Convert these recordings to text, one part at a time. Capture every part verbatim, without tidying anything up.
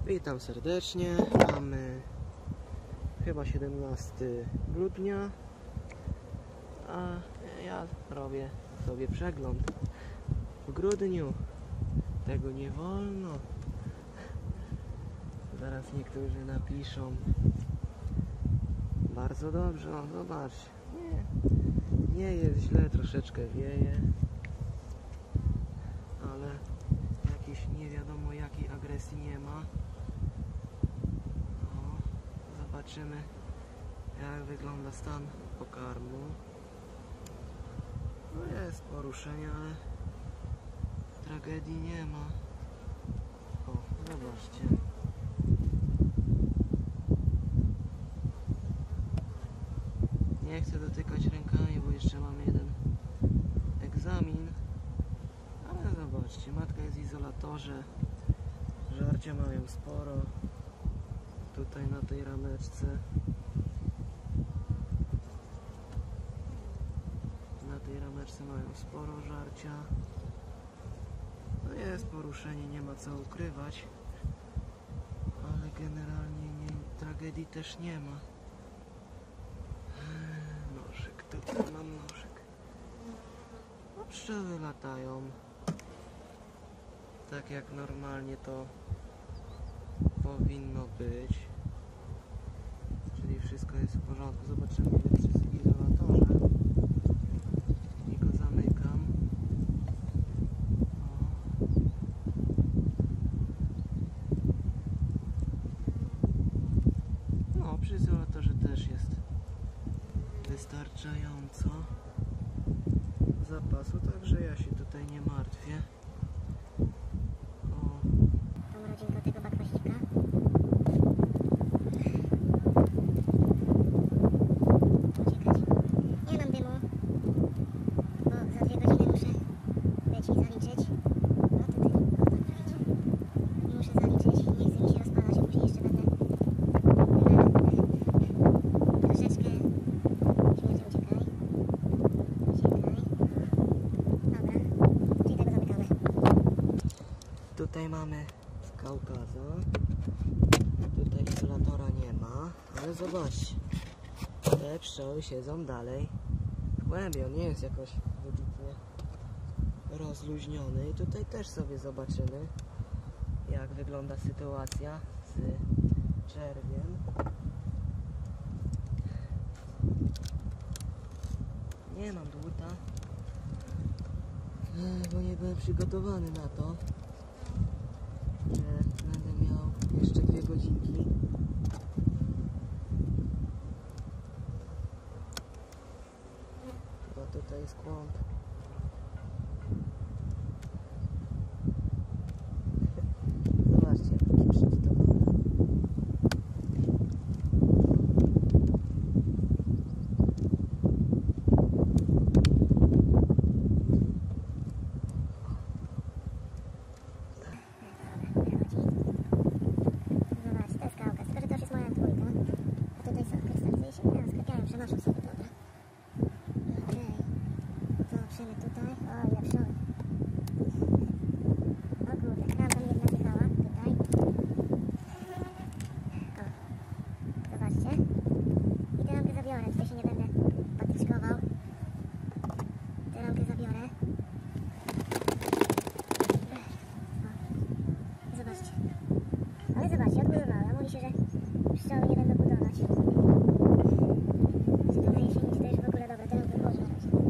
Witam serdecznie. Mamy chyba siedemnastego grudnia, a ja robię sobie przegląd w grudniu. Tego nie wolno. Zaraz niektórzy napiszą. Bardzo dobrze, no zobacz. Nie, nie jest źle, troszeczkę wieje, ale jakiejś nie wiadomo jakiej agresji nie ma. O, zobaczymy, jak wygląda stan pokarmu. No jest poruszenie, ale tragedii nie ma. O, zobaczcie. Nie chcę dotykać rękami, bo jeszcze mamy jeden egzamin. Ale zobaczcie, matka jest w izolatorze. Żarcia mają sporo. Tutaj na tej rameczce. Na tej rameczce mają sporo żarcia. No jest poruszenie, nie ma co ukrywać. Ale generalnie nie, tragedii też nie ma. Nożyk, tutaj mam nożyk. No, pszczoły latają. Tak jak normalnie to powinno być. Czyli wszystko jest w porządku. Zobaczymy, ile jest w izolatorze. I go zamykam. O. No, przy izolatorze też jest wystarczająco zapasu, także ja się tutaj nie martwię. O. Tą rodzinkę tego bakwaścika. Uciekać. Nie mam dymu, bo za dwie godziny muszę być i zaliczyć. No tutaj, o tak widzicie. I muszę zaliczyć i nie chce mi się rozpalać, później jeszcze będę troszeczkę śmierdzią. Uciekaj. Uciekaj. Dobra, czyli tego zamykamy. Tutaj mamy z Kaukaza. Tutaj izolatora nie ma, ale zobaczcie. Te pszczoły siedzą dalej w głębi. On nie jest jakoś wybitnie rozluźniony. I tutaj też sobie zobaczymy, jak wygląda sytuacja z czerwiem. Nie mam dłuta, bo nie byłem przygotowany na to, że będę miał jeszcze dwie godzinki. Chyba tutaj jest kłąb. Zobaczcie, jaki przygotowany. Przenoszą sobie, dobra. Okej. Zobaczymy tutaj. O, ile pszczoły. O kurde, krawka mi jedna zjechała. Tutaj. O. Zobaczcie. I tę ramkę zabiorę. Tutaj się nie będę patyczkował. Tę ramkę zabiorę. O. Zobaczcie. Ale zobaczcie, odbudowała. Mówi się, że pszczoły nie będą budować. Na jesieni to już w ogóle dobre, teraz wychodzę na razie.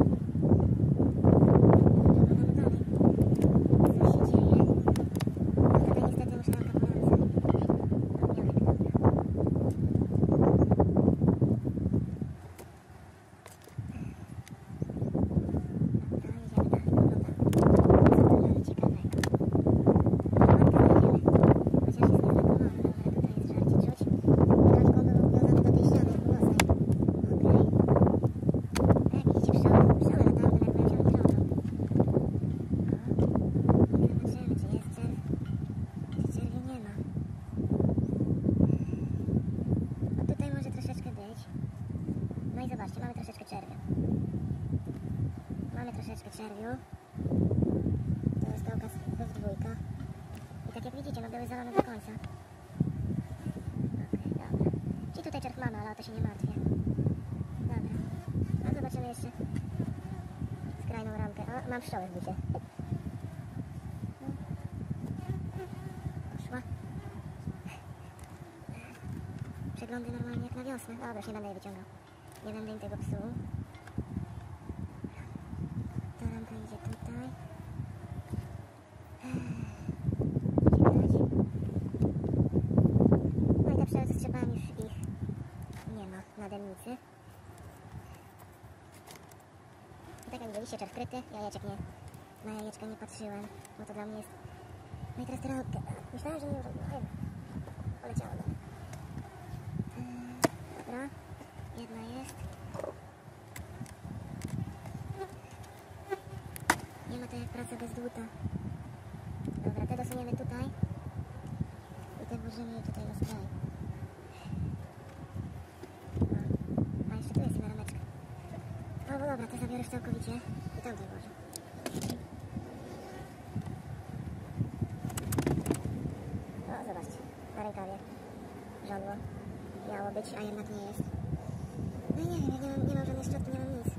Dobra, mamy dalej. Co się dzieje? A tutaj niestety muszę ramka po ramce. Drobnianek, dobra. Dobra, jedziemy dalej. Dobra. Co tu dalej ciekawego? Matka jedziemy. Chociaż jest niezlekowana. Dobra, tutaj jest żarcie czuć. Tam kogo wiązany do tej ściany północnej. Jak widzicie, pszczoły, pszczoły latają, denerwują się, oni krążą. I zobaczymy, czy jest czerw, czy czerwi nie ma. No tutaj może troszeczkę być. No i zobaczcie, mamy troszeczkę czerwia. Mamy troszeczkę czerwiu. To jest Kaukaz dwójka. I tak tak jak widzicie, no były zalane do końca. Okej, dobra. Czyli tutaj czerw mamy, ale o to się nie martwię. Dobra. No zobaczymy jeszcze skrajną ramkę. O, mam pszczoły w bucie. Poszła. Przeglądy normalnie jak na wiosnę. Dobra, już nie będę je wyciągał. Nie będę im tego psuł. Ta ramka idzie tutaj. No i te pszczoły co strzepałem, już ich nie ma na dennicy. I tak jak widzieliście, czerw kryty, jajeczek nie, na jajeczka nie patrzyłem, bo to dla mnie jest... No i teraz te ramkę. Myślałem, że nie już... No, poleciało do mnie. Dobra, jedna jest. Nie ma to jak praca bez dłuta. Dobra, te dosuniemy tutaj. I te włożymy tutaj na skraj. A jeszcze tu jest jedna rameczka. O, bo dobra, te zabiorę już całkowicie. I tam to włożę. O, zobaczcie. Na rękawie. Żądło. Miało być, a jednak nie jest. No i nie wiem, ja nie mam, nie mam żadnej szczotki, nie mam nic.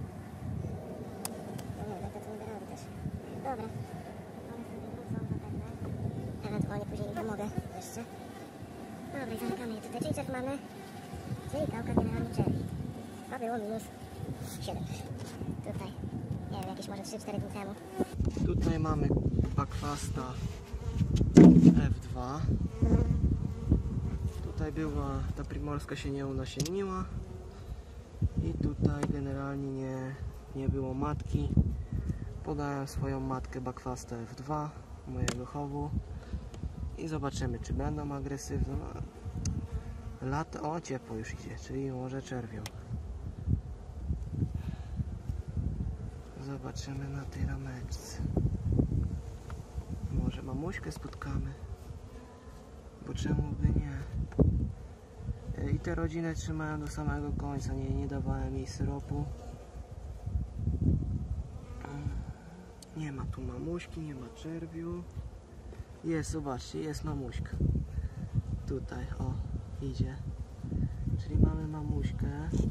No nie wiem, to tu nie da rady też. Dobra. One sobie wrócą zapewne. Ewentualnie później im pomogę jeszcze. Dobra, i zamykamy je tutaj. Czyli czerw mamy. Czyli kałka generalnie czerwi. A było minus siedem. Tutaj. Nie wiem, jakieś może trzy cztery dni temu. Tutaj mamy bakwasta F dwa. Tutaj była, ta primorska się nie unasienniła. I tutaj generalnie nie, nie było matki. Podałem swoją matkę bakwastę F dwa mojego chowu. I zobaczymy, czy będą agresywne. Lato, o ciepło już idzie, czyli może czerwią. Zobaczymy na tej rameczce. Może mamuśkę spotkamy. Bo czemu by nie? I te rodziny trzymają do samego końca. Nie, nie dawałem jej syropu. Nie ma tu mamuśki, nie ma czerwiu. Jest, zobaczcie, jest mamuśka. Tutaj, o, idzie. Czyli mamy mamuśkę.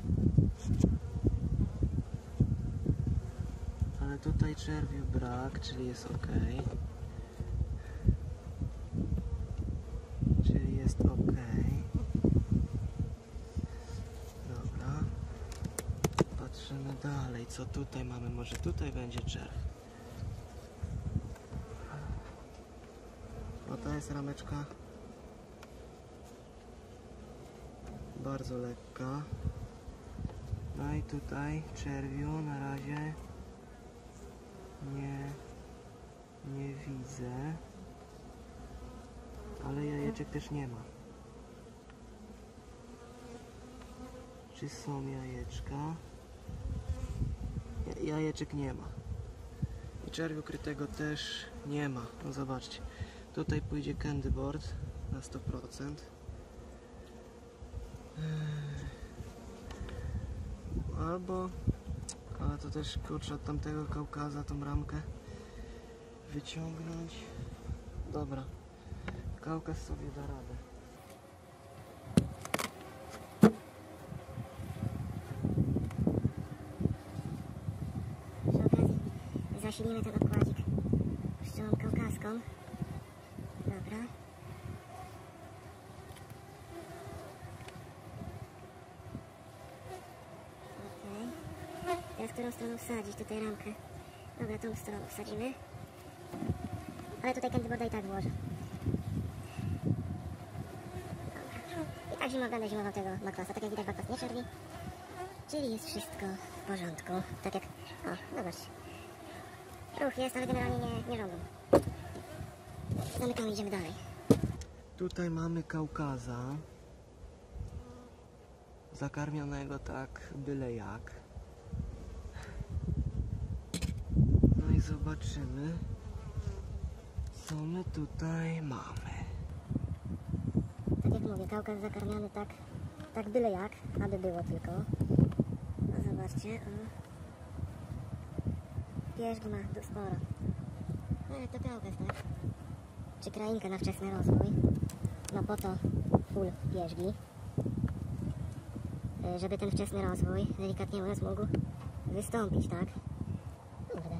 Ale tutaj czerwiu brak, czyli jest ok. Czyli jest ok. Dobra. Patrzymy dalej, co tutaj mamy. Może tutaj będzie czerw. O, to jest rameczka. Bardzo lekka. No i tutaj czerwiu na razie nie, nie widzę. Ale jajeczek też nie ma. Czy są jajeczka? Jajeczek nie ma. I czerwiu krytego też nie ma. No zobaczcie. Tutaj pójdzie candy board na sto procent. Albo, ale to też kurczę od tamtego Kaukaza tą ramkę wyciągnąć. Dobra, Kaukaz sobie da radę. Przy okazji zasilimy ten okładzik pszczołą kaukaską. Dobra. Okej. Teraz którą stroną wsadzić tutaj ramkę? Dobra, tą stroną wsadzimy. Ale tutaj candyboarda i tak włożę. Dobra. I tak zimą będę zimował tego bakwasa. Tak jak widać, bakwas nie czerwi. Czyli jest wszystko w porządku. Tak jak... O, zobaczcie. Ruch jest, ale generalnie nie, nie żądam. Zamykamy, idziemy dalej. Tutaj mamy Kaukaza. Zakarmionego tak byle jak. No i zobaczymy, co my tutaj mamy. Tak jak mówię, Kaukaz zakarmiony tak, tak byle jak, aby było tylko. No zobaczcie, o. Pierzgi ma tu sporo. No ale to Kaukaz, tak? czy krainkę na wczesny rozwój. No po to full pierzgi, żeby ten wczesny rozwój, delikatnie mówiąc, mógł wystąpić, tak? Kurde.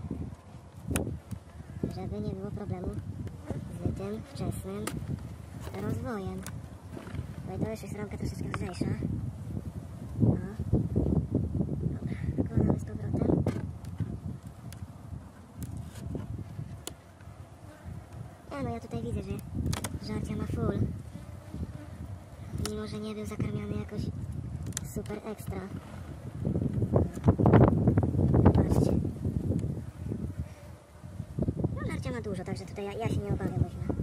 Żeby nie było problemu z tym wczesnym rozwojem. No i to już jest ramka troszeczkę lżejsza. No. Dobra, wkładamy z powrotem. Ja, no ja tutaj widzę, że żarcia ma full. Mimo, że nie był zakarmiany jakoś super ekstra. Zobaczcie. No żarcia ma dużo, także tutaj ja, ja się nie obawiam o źle.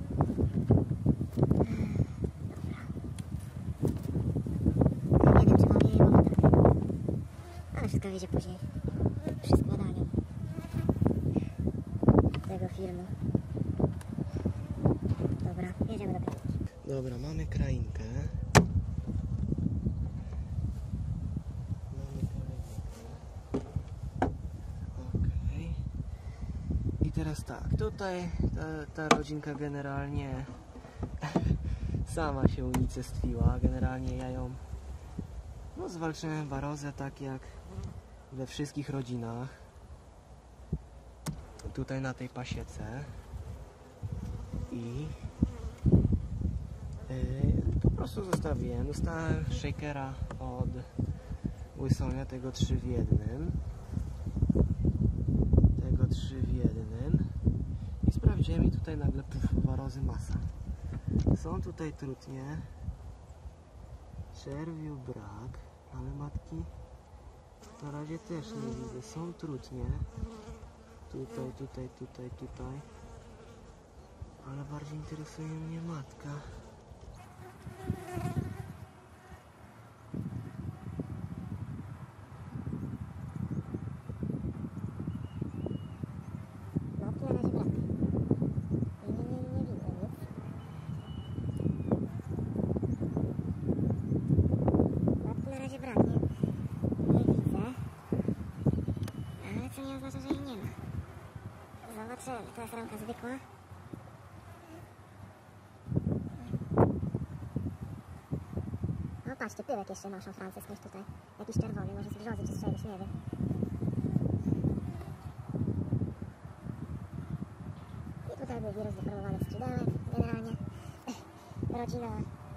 Dobra. Nie wiem, czy wam jej było tak. Ale wszystko wyjdzie później. Przy składaniu tego filmu. Dobra, jedziemy do krainki. Dobra, mamy krainkę. Mamy krainkę. Okej. I teraz tak, tutaj ta, ta rodzinka generalnie sama się unicestwiła. Generalnie ja ją no, zwalczyłem warozę tak jak we wszystkich rodzinach. Tutaj na tej pasiece. I Yy, po prostu zostawiłem. Dostałem shakera od Łysonia, tego trzy w jednym. Tego trzy w jednym. I sprawdziłem i tutaj nagle puf, warozy masa. Są tutaj trutnie. Czerwiu brak, ale matki na razie też nie widzę. Są trutnie. Tutaj, tutaj, tutaj, tutaj. Ale bardziej interesuje mnie matka. Matki na razie brak. Nie, nie, nie, nie widzę nic. Matki na razie brak, nie, nie widzę. Ale co nie oznacza, że jej nie ma. Zobaczymy. To jest ramka zwykła. No patrzcie, pyłek jeszcze noszą Francy skądś tutaj. Jakiś czerwony, może z brzozy czy z czegoś, nie wiem. I tutaj był wirus deformowany skrzydełek, generalnie. Rodzina...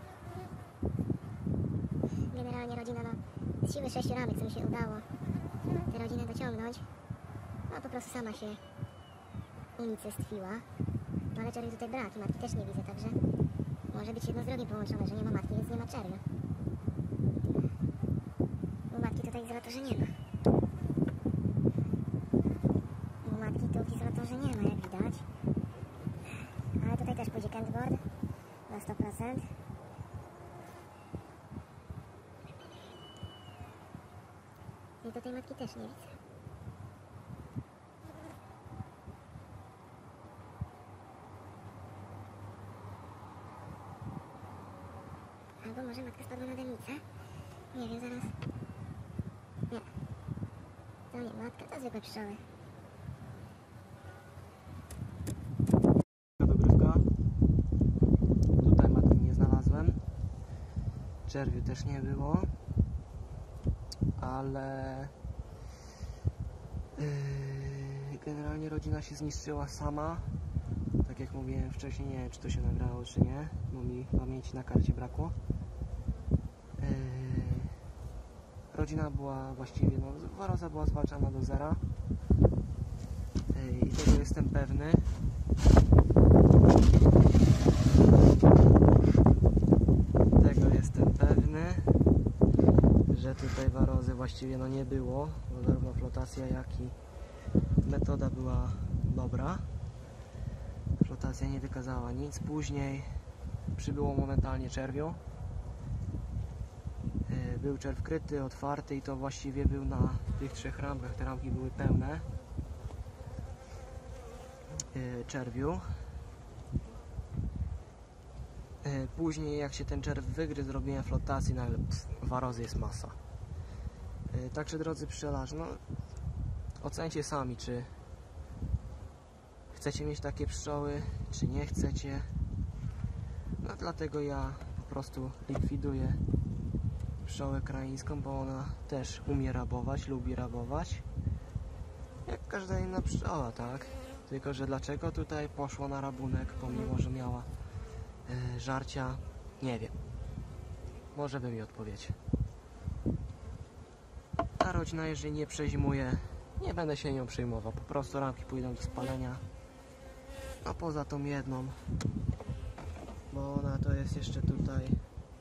Generalnie rodzina, no, z siły sześciu ramek, co mi się udało tę rodzinę dociągnąć, no po prostu sama się unicestwiła. No ale czerwi tutaj brak i matki też nie widzę, także może być jedno z drugim połączone, że nie ma matki, więc nie ma czerwia. U matki tutaj w izolatorze nie ma. U matki tu w izolatorze nie ma, jak widać. Ale tutaj też pójdzie Kentboard na sto procent. I tutaj matki też nie widzę. Albo może matka spadła na demicę? Nie wiem, zaraz. Nie. To nie matka, to zwykłe pszczoły. Dogrywka. Tutaj matki nie znalazłem. Czerwiu też nie było. Ale yy, generalnie rodzina się zniszczyła sama. Tak jak mówiłem wcześniej, nie wiem czy to się nagrało czy nie, bo mi pamięci na karcie brakło. Yy, rodzina była właściwie, no waroza była zwalczana do zera. Yy, I tego jestem pewny. Tego jestem pewny, że tutaj warozy właściwie no nie było, bo zarówno flotacja jak i metoda była dobra. Flotacja nie wykazała nic. Później przybyło momentalnie czerwiu. Był czerw kryty, otwarty i to właściwie był na tych trzech ramkach. Te ramki były pełne czerwiu. Później jak się ten czerw wygryzł, zrobiłem flotację, no ale pff, warozy jest masa. Także drodzy pszczelarze, no ocencie sami, czy chcecie chcecie mieć takie pszczoły, czy nie chcecie. No dlatego ja po prostu likwiduję pszczołę kraińską, bo ona też umie rabować, lubi rabować. Jak każda inna pszczoła, tak? Tylko, że dlaczego tutaj poszło na rabunek, pomimo, że miała yy, żarcia, nie wiem. Może wy mi odpowiecie. Ta rodzina, jeżeli nie przezimuje, nie będę się nią przejmował. Po prostu ramki pójdą do spalenia. No poza tą jedną, bo ona to jest jeszcze tutaj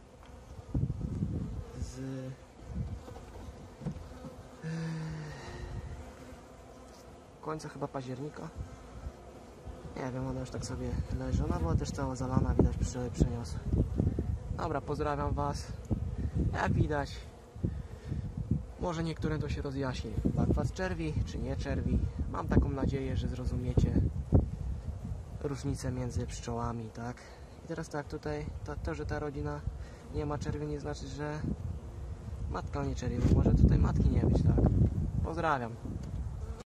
z końca chyba października. Nie wiem, ona już tak sobie leży. Ona była też cała zalana, widać, pszczoły przeniosły. Dobra, pozdrawiam was. Jak widać, może niektórym to się rozjaśni. Bakwas czerwi, czy nie czerwi. Mam taką nadzieję, że zrozumiecie różnicę między pszczołami, tak? I teraz tak, tutaj to, to że ta rodzina nie ma czerwi, nie znaczy, że matka nie czerwi. Może tutaj matki nie być, tak? Pozdrawiam.